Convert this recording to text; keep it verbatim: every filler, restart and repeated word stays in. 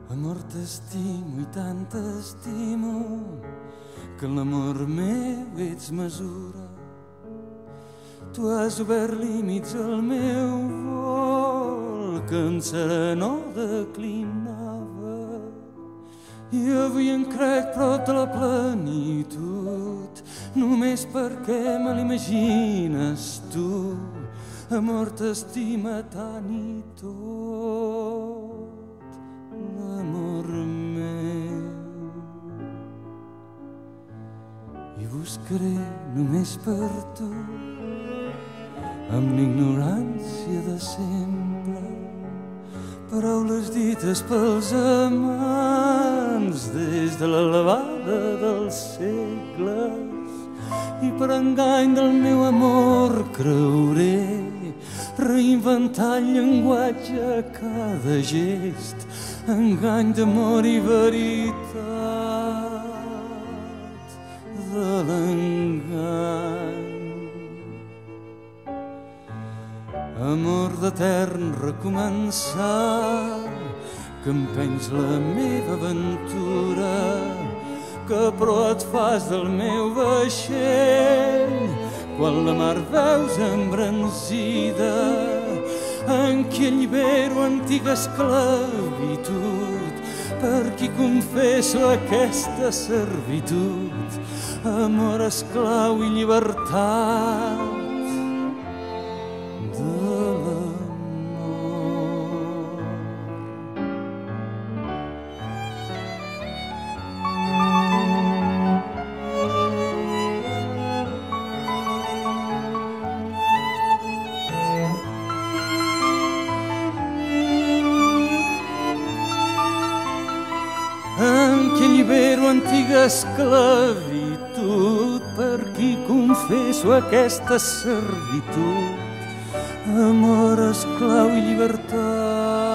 Amor, t'estimo i tant t'estimo que en l'amor meu ets mesura. Tu has obert límits al meu vol que en serenor declinava i avui en crec prop de la plenitud només perquè me l'imagines tu. Amor, t'estima tant i tot l'amor meu i buscaré només per tu amb l'ignorància de sempre paraules dites pels amants des de l'elevada dels segles i per engany del meu amor creuré reinventar el llenguatge a cada gest, engany d'amor i veritat de l'engany. Amor d'etern recomençar que empens la meva aventura, que però et fas del meu vaixell quan la mar veus embranzida, en qui allibero antiga esclavitud, per qui confesso aquesta servitud, amor esclau i llibertat de l'amor. En qui allibero antiga esclavitud, per qui confesso aquesta servitud, amor esclau i llibertat